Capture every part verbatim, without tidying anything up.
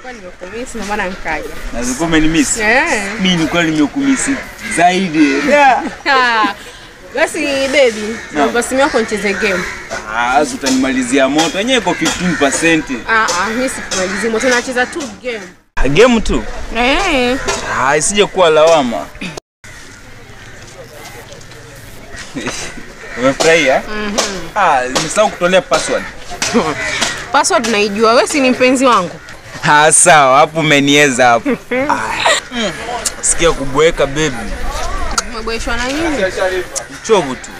Nilikuwa nimekumisi na maana nikaja. Na ulikuwa umenimiss? Eh. Mimi nilikuwa nimekumisi zaidi. Ah. Basi baby, naomba simu yako nicheze game. Ah, utanimalizia moto. Yenyewe iko fifteen percent. Ah ah, mimi sikumalizi moto, tunacheza tu game. Game tu? Eh. Ah, isije kuwa lawama. Umefurahia? Mhm. Ah, nimesahau kutolea password. Password naijua, wewe si ni mpenzi wangu. Ah, sawa, hapo umenieza hapo. Ah. Sikia kubweka baby. Umeboeshwa na nini? Chovu tu.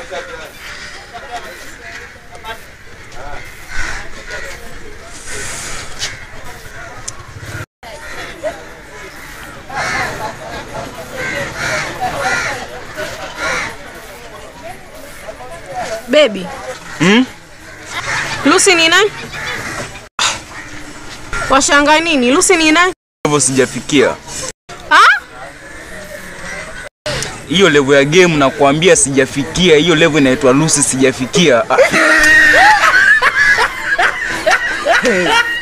Baby. Hmm? Lucy ni nani? Washanga nini? Lucy ni nani? Hapo sijafikia. Ah? Hiyo level ya game na kuambia sijafikia. Hiyo level inaitwa Lucy sijafikia. Ah.